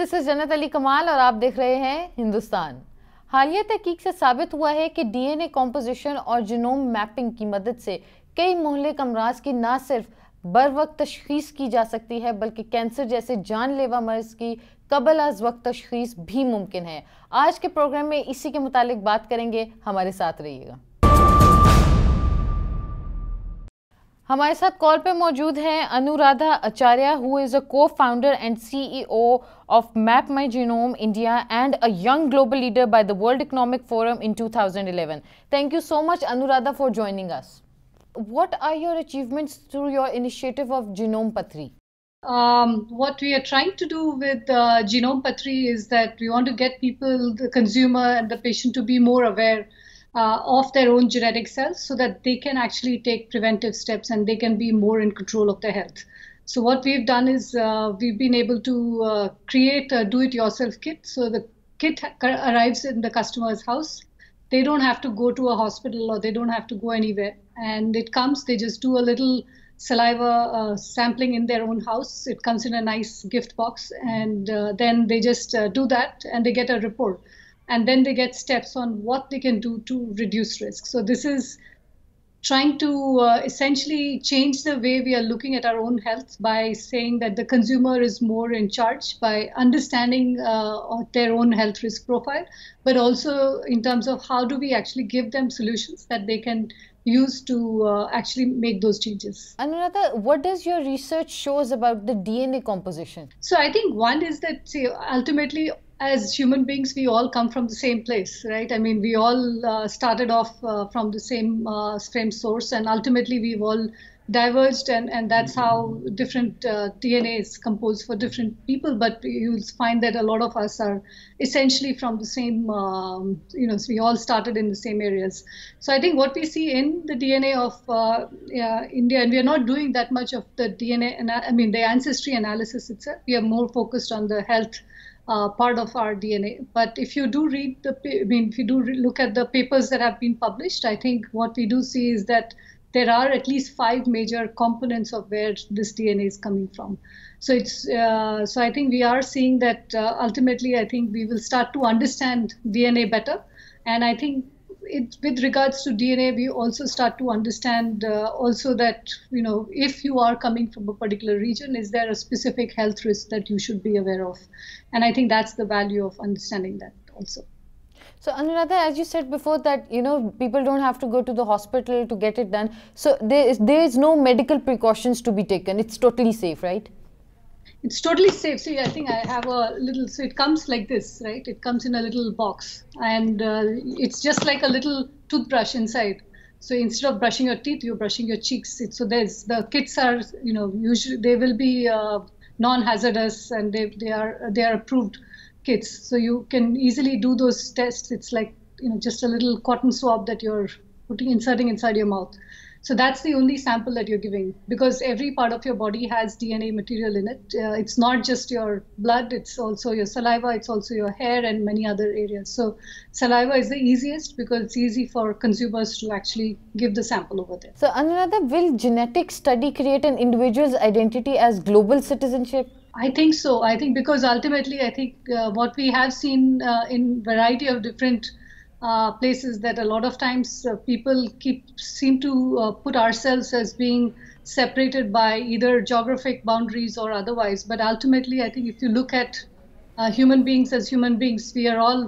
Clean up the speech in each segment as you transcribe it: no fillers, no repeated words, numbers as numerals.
This is जनत अली कमाल और आप देख रहे हैं हिंदुस्तान। हालिया तहकीक से साबित हुआ है कि डीएनए कॉम्पोजिशन और जीनोम मैपिंग की मदद से कई मुहल्लिक अमराज की न सिर्फ बर वक्त तशखीस की जा सकती है बल्कि कैंसर जैसे जानलेवा मर्ज की कबल अज वक्त तशखीस भी मुमकिन है। आज के प्रोग्राम में इसी के मुतालिक बात करेंगे, हमारे साथ रहिएगा। हमारे साथ कॉल पे मौजूद हैं Anuradha Acharya, who is a co-founder and CEO of Mapmygenome India and a young global leader by the World Economic Forum in 2011. Thank you so much, Anuradha, for joining us. What are your achievements through your initiative of Genome Patri? What we are trying to do with Genome Patri is that we want to get people, the consumer and the patient, to be more aware of their own genetic cells so that they can actually take preventive steps and they can be more in control of their health. So what we've done is we've been able to create a do-it-yourself kit. So the kit arrives in the customer's house. They don't have to go to a hospital or they don't have to go anywhere. And it comes, they just do a little saliva sampling in their own house. It comes in a nice gift box, and then they just do that and they get a report. And then they get steps on what they can do to reduce risk. So this is trying to essentially change the way we are looking at our own health by saying that the consumer is more in charge by understanding their own health risk profile, but also in terms of how do we actually give them solutions that they can use to actually make those changes. Anuradha, what does your research shows about the DNA composition? So I think one is that, see, ultimately, as human beings, we all come from the same place, right? I mean, we all started off from the same source, and ultimately we've all diverged, and that's how different DNA is composed for different people. But you'll find that a lot of us are essentially from the same, so we all started in the same areas. So I think what we see in the DNA of India, and we are not doing that much of the DNA, the ancestry analysis itself. We are more focused on the health part of our DNA. But if you do read if you do look at the papers that have been published, I think what we do see is that there are at least 5 major components of where this DNA is coming from. So so I think we are seeing that ultimately, I think we will start to understand DNA better. And I think with regards to DNA, we also start to understand also that, if you are coming from a particular region, is there a specific health risk that you should be aware of? And I think that's the value of understanding that also. So Anuradha, as you said before that, people don't have to go to the hospital to get it done. So there is no medical precautions to be taken. It's totally safe, right? It's totally safe. See, I think I have a little, so it comes like this, right? It comes in a little box, and it's just like a little toothbrush inside. So instead of brushing your teeth, you're brushing your cheeks. So the kits are, usually they will be non-hazardous, and they are approved kits. So you can easily do those tests. It's like, just a little cotton swab that you're inserting inside your mouth. So that's the only sample that you're giving, because every part of your body has DNA material in it. It's not just your blood, it's also your saliva, it's also your hair and many other areas. So saliva is the easiest because it's easy for consumers to actually give the sample over there. So Anuradha, will genetic study create an individual's identity as global citizenship? I think so. I think because ultimately, I think what we have seen in variety of different places, that a lot of times people seem to put ourselves as being separated by either geographic boundaries or otherwise. But ultimately, I think if you look at human beings as human beings, we are all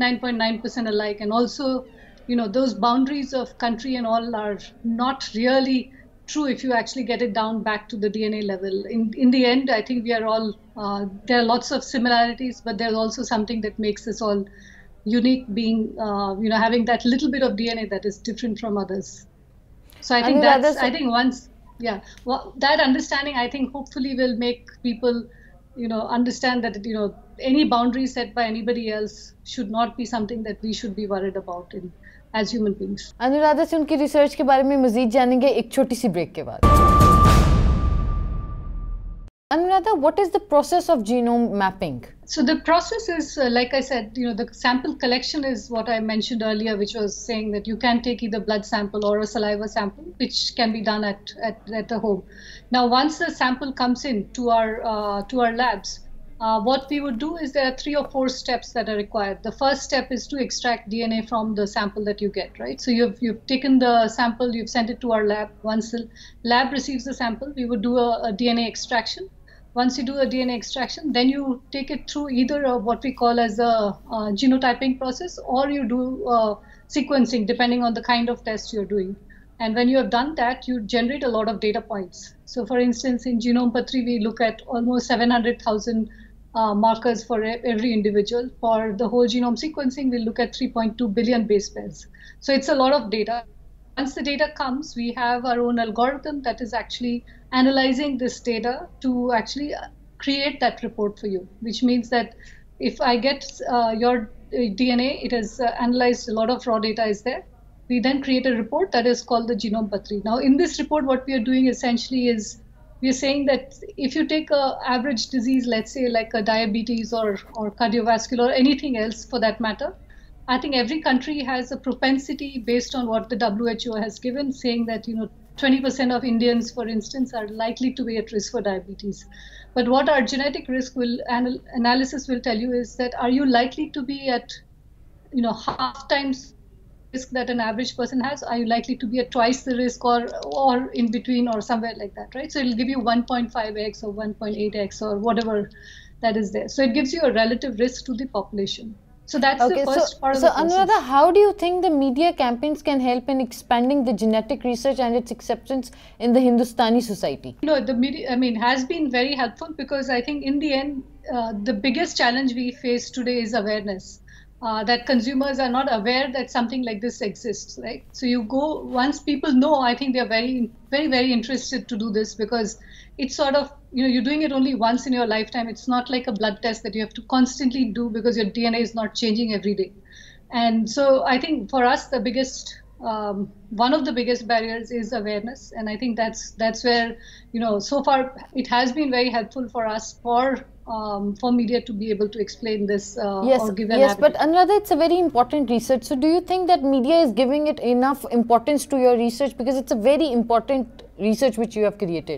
99.9% alike. And also, those boundaries of country and all are not really true if you actually get it down back to the DNA level. In the end, I think we are all, there are lots of similarities, but there's also something that makes us all unique, being, having that little bit of DNA that is different from others. So I think that understanding, I think hopefully will make people, understand that, any boundary set by anybody else should not be something that we should be worried about as human beings. Anuradha से उनकी research के बारे में मजीद जानेंगे एक छोटी सी break के बाद। Anuradha, what is the process of genome mapping? So the process is, like I said, the sample collection is what I mentioned earlier, which was saying that you can take either blood sample or a saliva sample, which can be done at the home. Now, once the sample comes in to our labs, what we would do is there are 3 or 4 steps that are required. The first step is to extract DNA from the sample that you get, right? So you've taken the sample, you've sent it to our lab. Once the lab receives the sample, we would do a DNA extraction. Once you do a DNA extraction, then you take it through either what we call as a genotyping process, or you do sequencing, depending on the kind of test you're doing. And when you have done that, you generate a lot of data points. So for instance, in Genome Patri, we look at almost 700,000 markers for every individual. For the whole genome sequencing, we look at 3.2 billion base pairs. So it's a lot of data. Once the data comes, we have our own algorithm that is actually analyzing this data to actually create that report for you, which means that if I get your DNA, it has analyzed, a lot of raw data is there. We then create a report that is called the Genome Patri. Now, in this report, what we are doing essentially is we are saying that if you take an average disease, let's say like a diabetes or cardiovascular or anything else for that matter, I think every country has a propensity based on what the WHO has given, saying that 20% of Indians, for instance, are likely to be at risk for diabetes. But what our genetic risk analysis will tell you is that are you likely to be at half times risk that an average person has? Are you likely to be at twice the risk or in between or somewhere like that, right? So it'll give you 1.5x or 1.8x or whatever that is there. So it gives you a relative risk to the population. So that's the first part of the process. So Anuradha, how do you think the media campaigns can help in expanding the genetic research and its acceptance in the Hindustani society? The media, has been very helpful, because I think in the end, the biggest challenge we face today is awareness. That consumers are not aware that something like this exists, right? So once people know, I think they're very, very, very interested to do this, because it's sort of, you're doing it only once in your lifetime. It's not like a blood test that you have to constantly do because your DNA is not changing every day. And so I think for us, the biggest, one of the biggest barriers is awareness. And I think that's where, so far it has been very helpful for us for media to be able to explain this or give an Yes, but Anuradha, it's a very important research. So do you think that media is giving it enough importance to your research, because it's a very important research which you have created?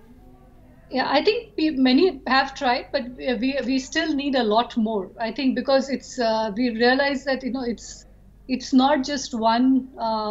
Yeah, I think many have tried, but we still need a lot more. I think because we realize that it's not just one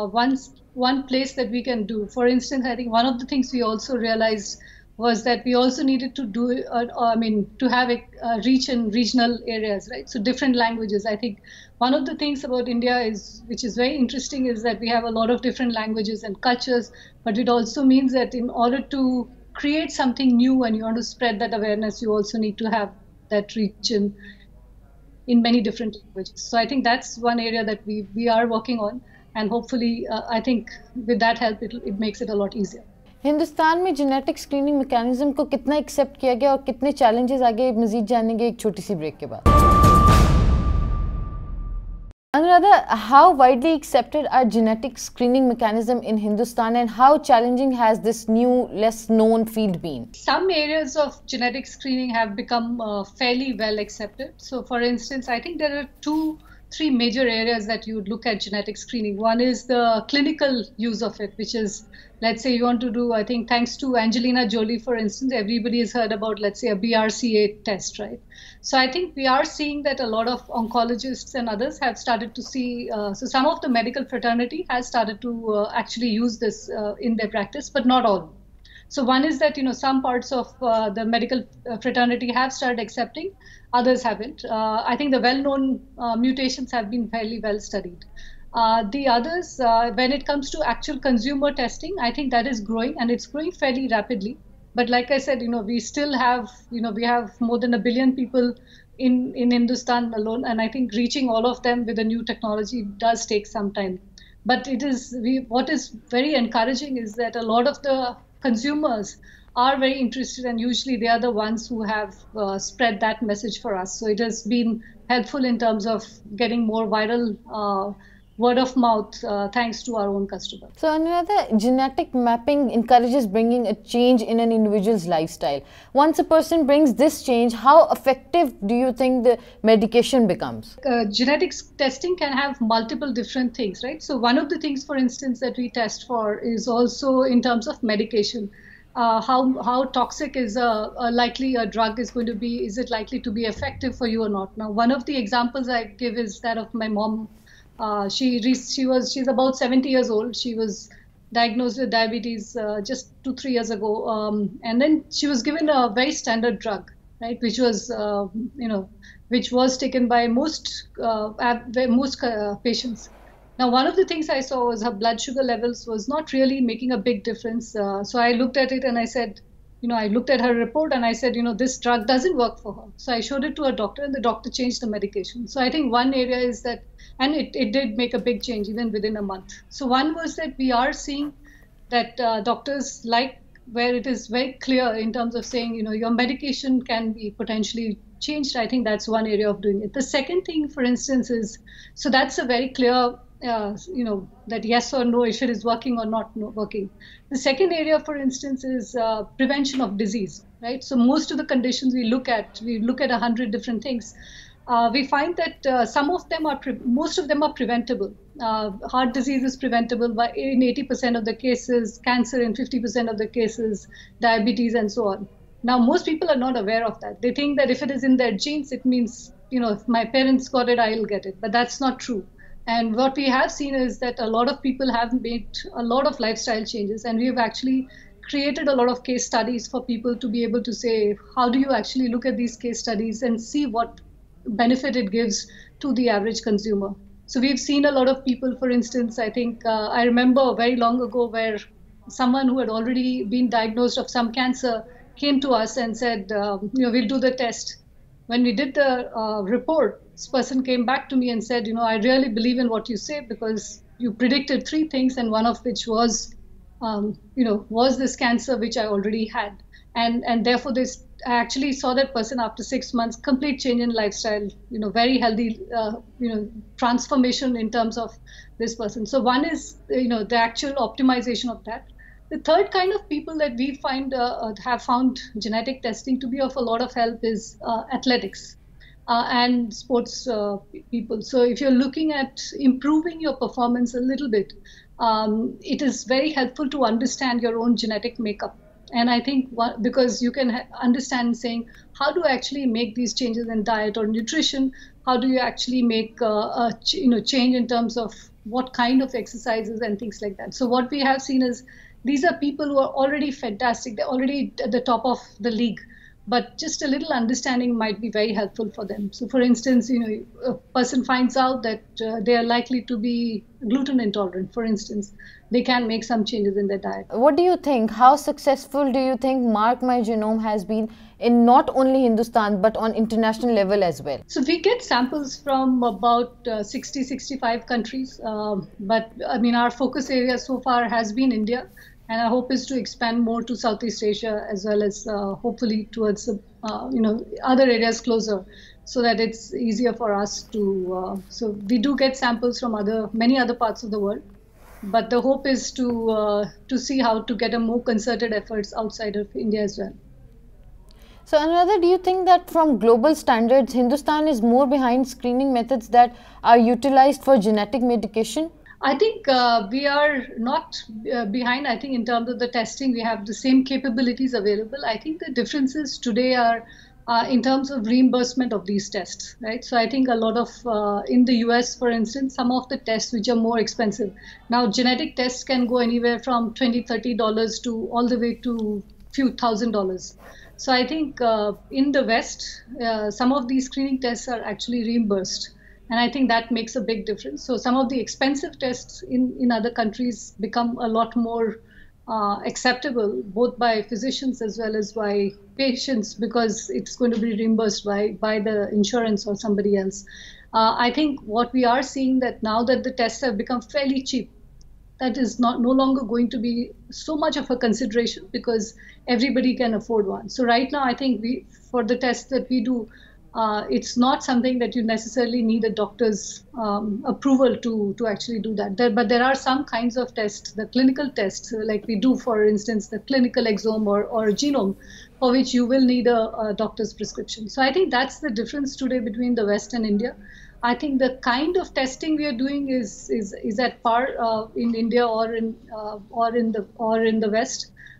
place that we can do. For instance, I think one of the things we also realized was that we also needed to do, to have a reach in regional areas, right? So different languages. I think one of the things about India which is very interesting, is that we have a lot of different languages and cultures, but it also means that in order to create something new and you want to spread that awareness, you also need to have that reach in many different languages. So I think that's one area that we are working on, and hopefully I think with that help it makes it a lot easier. Hindustan में genetic screening mechanism को कितना accept किया गया और कितने challenges आगे मजीद जानेंगे एक छोटी सी ब्रेक के बाद. Anuradha, how widely accepted are genetic screening mechanism in Hindustan, and how challenging has this new, less known field been? Some areas of genetic screening have become fairly well accepted. So for instance, I think there are 3 major areas that you would look at genetic screening. One is the clinical use of it, which is, let's say you want to do, I think thanks to Angelina Jolie, for instance, everybody has heard about, let's say, a BRCA test, right? So I think we are seeing that a lot of oncologists and others have started to see, so some of the medical fraternity has started to actually use this in their practice, but not all. So one is that, some parts of the medical fraternity have started accepting, others haven't. I think the well-known mutations have been fairly well studied. The others, when it comes to actual consumer testing, I think that is growing, and it's growing fairly rapidly. But like I said, we still have, we have more than 1 billion people in Hindustan alone, and I think reaching all of them with a new technology does take some time. But what is very encouraging is that a lot of the consumers are very interested, and usually they are the ones who have spread that message for us. So it has been helpful in terms of getting more viral word of mouth thanks to our own customers. So Anuradha, genetic mapping encourages bringing a change in an individual's lifestyle. Once a person brings this change, how effective do you think the medication becomes? Genetics testing can have multiple different things, right? So one of the things, for instance, that we test for is also in terms of medication. how toxic is likely a drug is going to be. Is it likely to be effective for you or not? Now, one of the examples I give is that of my mom. She's about 70 years old. She was diagnosed with diabetes just 2-3 years ago, and then she was given a very standard drug, right, which was which was taken by most patients. Now, one of the things I saw was her blood sugar levels was not really making a big difference. So I looked at it and I said, I looked at her report and I said, this drug doesn't work for her. So I showed it to a doctor and the doctor changed the medication. So I think one area is that, and it did make a big change even within a month. So one was that we are seeing that doctors like where it is very clear in terms of saying, your medication can be potentially changed. I think that's one area of doing it. The second thing, for instance, is, so that's a very clear that yes or no, if it is working or not working. The second area, for instance, is prevention of disease, right? So most of the conditions we look at 100 different things. We find that most of them are preventable. Heart disease is preventable in 80% of the cases, cancer in 50% of the cases, diabetes, and so on. Now, most people are not aware of that. They think that if it is in their genes, it means, if my parents got it, I'll get it. But that's not true. And what we have seen is that a lot of people have made a lot of lifestyle changes, and we've actually created a lot of case studies for people to be able to say, how do you actually look at these case studies and see what benefit it gives to the average consumer. So we've seen a lot of people, for instance, I think I remember very long ago where someone who had already been diagnosed of some cancer came to us and said, we'll do the test. When we did the report, this person came back to me and said, I really believe in what you say because you predicted 3 things, and one of which was, was this cancer which I already had. And therefore, I actually saw that person after 6 months, complete change in lifestyle, very healthy, transformation in terms of this person. So one is, the actual optimization of that. The third kind of people that we have found genetic testing to be of a lot of help is athletics and sports people. So if you're looking at improving your performance a little bit, it is very helpful to understand your own genetic makeup. And I think because you can understand saying, how do I actually make these changes in diet or nutrition? How do you actually make a change in terms of what kind of exercises and things like that? So what we have seen is these are people who are already fantastic. They're already at the top of the league, but just a little understanding might be very helpful for them. So for instance, a person finds out that they are likely to be gluten intolerant, for instance. They can make some changes in their diet. What do you think? How successful do you think Mapmygenome has been in not only Hindustan, but on international level as well? So we get samples from about 60-65 countries. But I mean, our focus area so far has been India. And our hope is to expand more to Southeast Asia as well as hopefully towards other areas closer, so that it's easier for us to. So we do get samples from many other parts of the world, but the hope is to see how to get a more concerted efforts outside of India as well. So Anuradha, do you think that from global standards, Hindustan is more behind screening methods that are utilized for genetic medication? I think we are not behind. I think in terms of the testing, we have the same capabilities available. I think the differences today are in terms of reimbursement of these tests, right? So I think a lot of, in the US, for instance, some of the tests which are more expensive. Now, genetic tests can go anywhere from $20, $30 to all the way to few $1,000s. So I think in the West, some of these screening tests are actually reimbursed. And I think that makes a big difference. So some of the expensive tests in other countries become a lot more acceptable, both by physicians as well as by patients, because it's going to be reimbursed by the insurance or somebody else. I think what we are seeing that now that the tests have become fairly cheap, that is no longer going to be so much of a consideration because everybody can afford one. So right now, I think for the tests that we do, it's not something that you necessarily need a doctor's approval to actually do that. But there are some kinds of tests, the clinical tests, like we do, for instance, the clinical exome or genome, for which you will need a doctor's prescription. So I think that's the difference today between the West and India. I think the kind of testing we are doing is at par in India or in the West.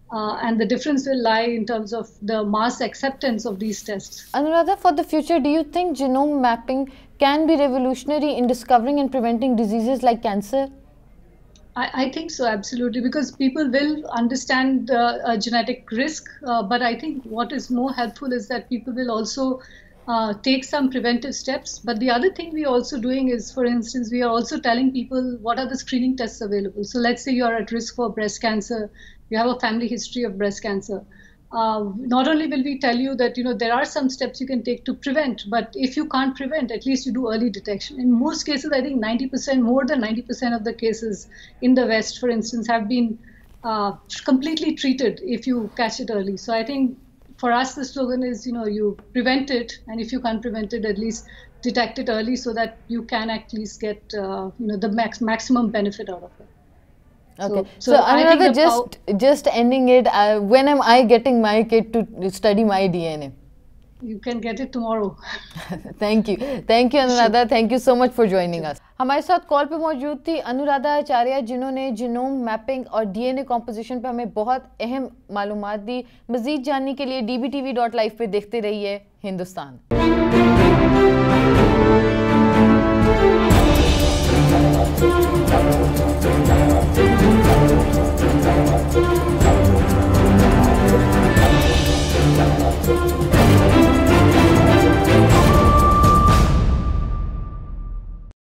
and the difference will lie in terms of the mass acceptance of these tests. Anuradha, for the future, do you think genome mapping can be revolutionary in discovering and preventing diseases like cancer? I think so, absolutely, because people will understand the genetic risk, but I think what is more helpful is that people will also take some preventive steps. But the other thing we are also doing is, for instance, we are also telling people what are the screening tests available. So let's say you are at risk for breast cancer, you have a family history of breast cancer. Not only will we tell you that there are some steps you can take to prevent, but if you can't prevent, at least you do early detection. In most cases, I think 90%, more than 90% of the cases in the West, for instance, have been completely treated if you catch it early. So I think for us, the slogan is, you prevent it, and if you can't prevent it, at least detect it early so that you can at least get the maximum benefit out of it. Okay, so Anuradha, just ending it, when am I getting my kid to study my DNA? You can get it tomorrow. Thank you Anuradha, thank you so much for joining us. हमारे साथ call पे मौजूद थी अनुराधा आचार्य, जिन्होंने genome mapping और DNA composition पे हमें बहुत अहम मालूमात दी। मजीद जानने के लिए DBTV.live पे देखते रहिए हिंदुस्तान।